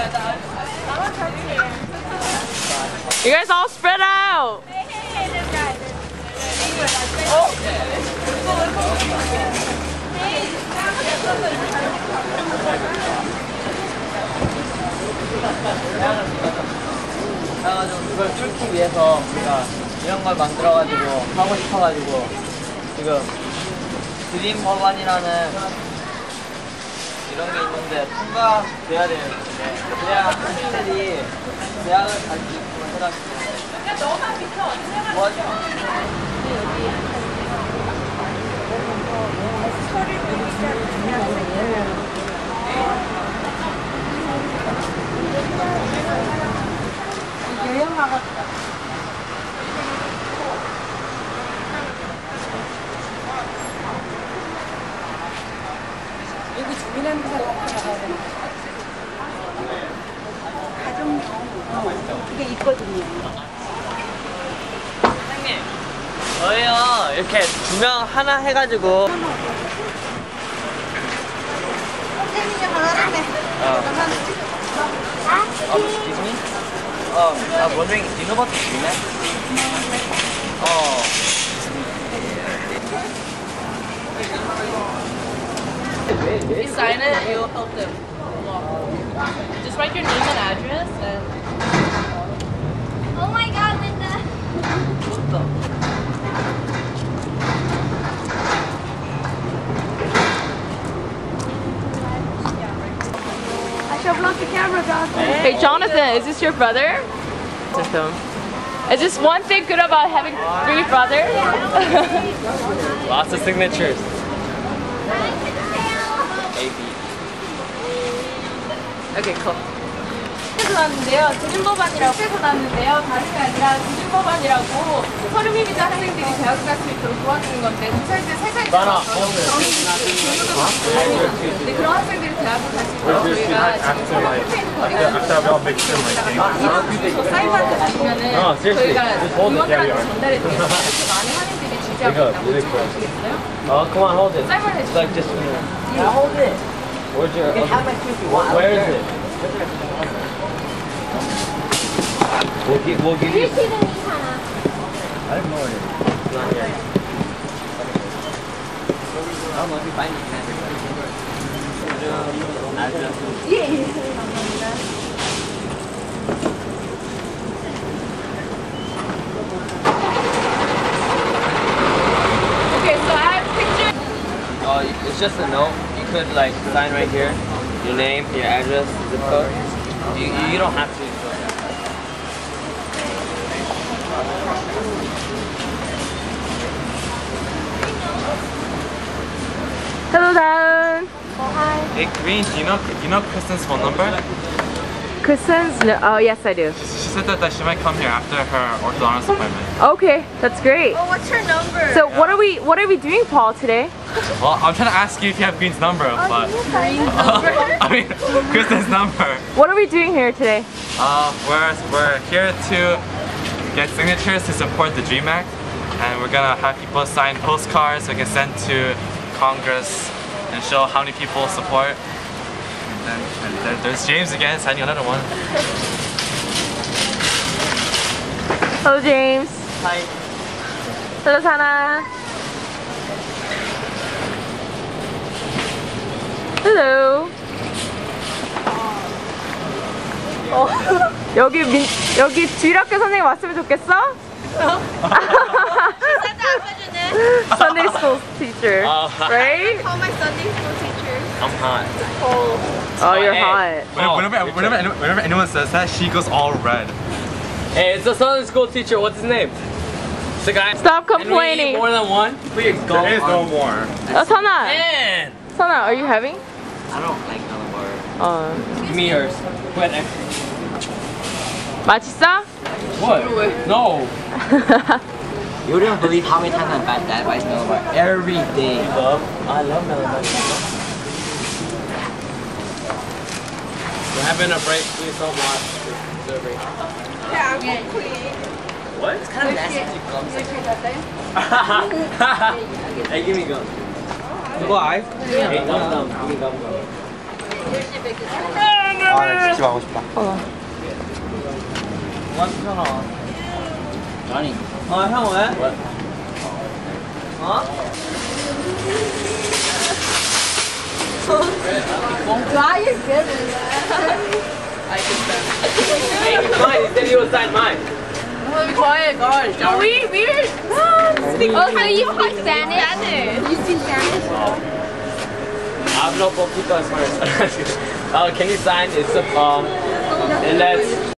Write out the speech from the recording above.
You guys all spread out. 그걸 뚫기 위해서 우리가 이런 걸 만들어가지고 하고 싶어가지고 지금 드림 법안이라는 이런 게 있는데 통과돼야 되는데 그래야 학생들이 대학을 갈 수 있구나 생각해요. 여기 주민센터 나가야 되는 가정용 그게 있거든요. 선생님 저희요 이렇게 두 명 하나 해가지고 선생님이 하나라네. excuse me? I'm wondering, do you know about the GMAT? You sign it, you'll help them. Just write your name and address and... Oh my god, Linda! I shall block the camera, Jonathan. Hey Jonathan, is this your brother? Is this one thing good about having 3 brothers? Lots of signatures. Okay, cool. 에서 나왔는데요. 드림법안이라고 에서 나왔는데요. 다른 게 아니라 드림법안이라고 서류 미비자 학생들이 대학을 갈 수 있도록 도와주는 건데 경찰대 세 가지 네, 그런 학생들이 대학을 갈 수 있도록 저희가 지금 저 사이버한테 주시면은 저희가 의원들한테 전달해 드릴게요. 이렇게 많은 학생들이 지지하고 있다고 아시겠어요? Come on, hold it. 사이버를 해주세요. Like just yeah, hold it. Where's your? Where is it? We'll give you. I have no idea. It's not here. I don't know if you find it. Okay, so I have pictures. Oh, it's just a note. You could like sign right here. Your name, your address, zip code. You don't have to. Hello, Dan. Hey, Green, do you know Kristen's phone number? Kristen's? No. Oh, yes, I do. She said that she might come here after her orthodontist appointment. Okay, that's great. Oh, what's her number? So what are we doing, Paul, today? Well, I'm trying to ask you if you have Green's number, but I mean Kristen's number. What are we doing here today? We're here to get signatures to support the DREAM Act, and we're gonna have people sign postcards we can send to Congress and show how many people support. And there's James again signing another one. Hello, James. Hi. Hello, Sana. Hello. 여기 주일학교 선생님 왔으면 좋겠어? Sunday school teacher, right? Call my Sunday school teacher. I'm hot. Oh, you're Hey. hot. Whenever anyone says that, she goes all red. Hey, it's the Sunday school teacher. What's his name? The guy. Stop Can we eat complaining. more than one? Please go. There is no more. Oh, Sana. Man, Sana, are you having? I don't like another. Give me yours. Put extra. 맛있어? What? No. You wouldn't believe how many times I'm bad dad buys Melon Bar every day. I love Melon Bar. We're having a break. Please don't watch. Survey. Yeah, I'm going to quit. What? It's kind of nasty to gums. Hey, give me gum. You go eyes? Hey, gum. Give me gum. 나 직접 하고 싶다. 아니. 형 왜? Mine, instead you will sign mine. Oh, so you speak Spanish? You speak Spanish? Hablo poquito español. Can you sign? It's let's